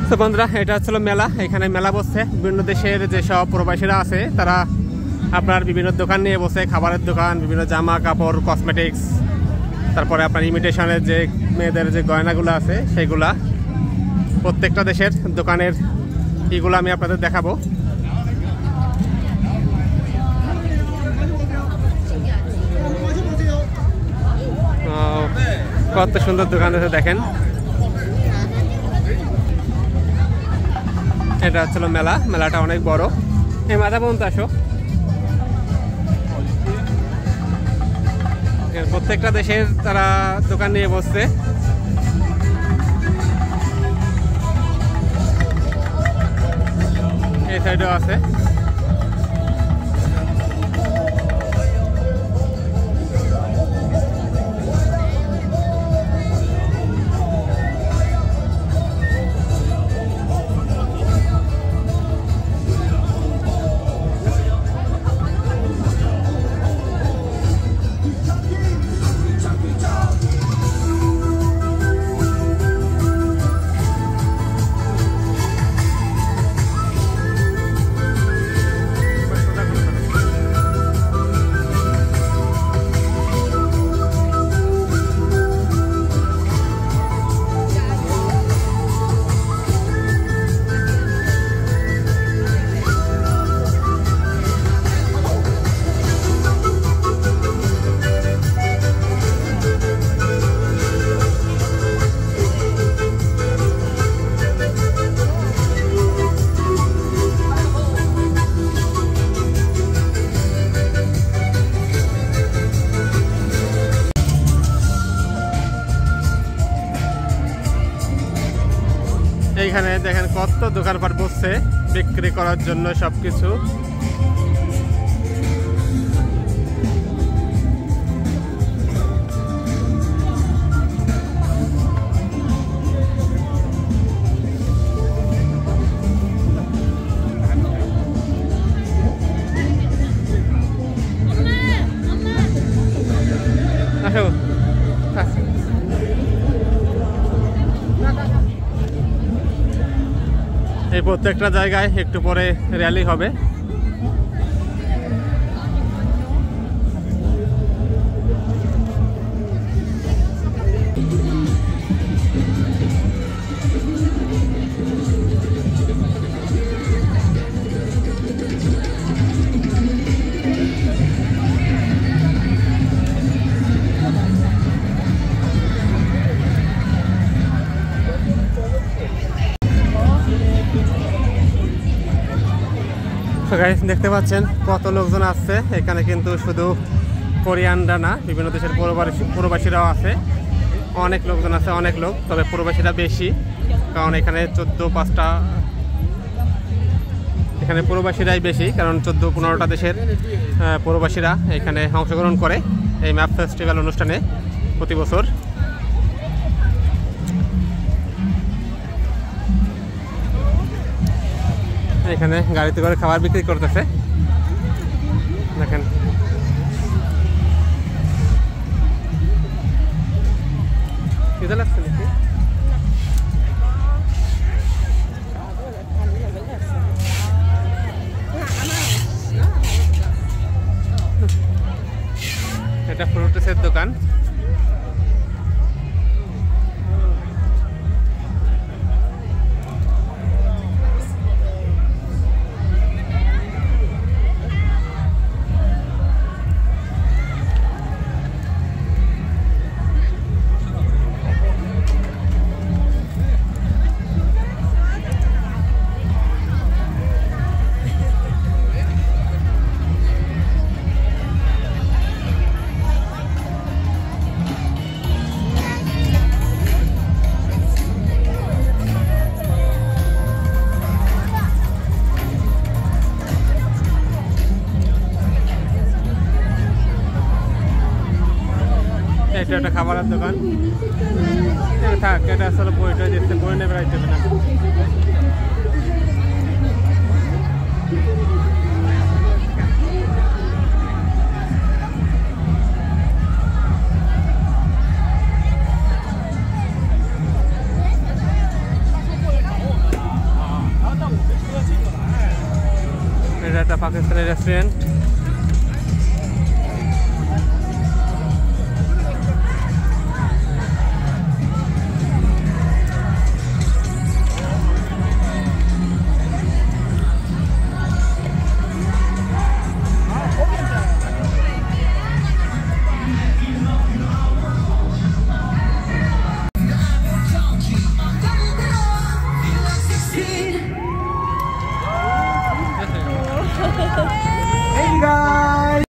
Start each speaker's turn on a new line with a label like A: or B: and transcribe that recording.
A: তো বন্ধুরা, এটা হচ্ছিল মেলা। এখানে মেলা বসছে, বিভিন্ন দেশের যেসব প্রবাসীরা আছে তারা আপনার বিভিন্ন দোকান নিয়ে বসে, খাবারের দোকান, বিভিন্ন জামা কাপড়, কসমেটিক্স, তারপরে আপনার ইমিটেশনের যে মেয়েদের যে গয়নাগুলো আছে সেইগুলা, প্রত্যেকটা দেশের দোকানের এইগুলো আমি আপনাদের দেখাবো। কত সুন্দর দোকান আছে দেখেন। এটা হচ্ছিল মেলা, মেলাটা অনেক বড়। এই মাথা পর্যন্ত আসো। প্রত্যেকটা দেশের তারা দোকান নিয়ে বসছে। এই সাইডেও আছে। এইখানে দেখেন কত দোকানপাট বসছে বিক্রি করার জন্য সবকিছু। আসো। এই প্রত্যেকটা জায়গায় একটু পরে র্যালি হবে। দেখতে পাচ্ছেন কত লোকজন আসছে এখানে, কিন্তু শুধু কোরিয়ানরা না, বিভিন্ন দেশের প্রবাসীরাও আছে। অনেক লোকজন আছে, অনেক লোক, তবে প্রবাসীরা বেশি, কারণ এখানে 14-15টা এখানে প্রবাসীরাই বেশি, কারণ 14-15টা দেশের প্রবাসীরা এখানে অংশগ্রহণ করে এই ম্যাপ ফেস্টিভ্যাল অনুষ্ঠানে প্রতি বছর। এখানে গাড়িতে করে খাবার বিক্রি করতেছে দেখেন। খিদে লাগছে নাকি? এটা ফ্রুটসের দোকান। এটা একটা খাবারের দোকান। থাক, এটা আসলে বইটা দিচ্ছে, বই নেবে রাখতে না। পাকিস্তানি রেস্টুরেন্ট।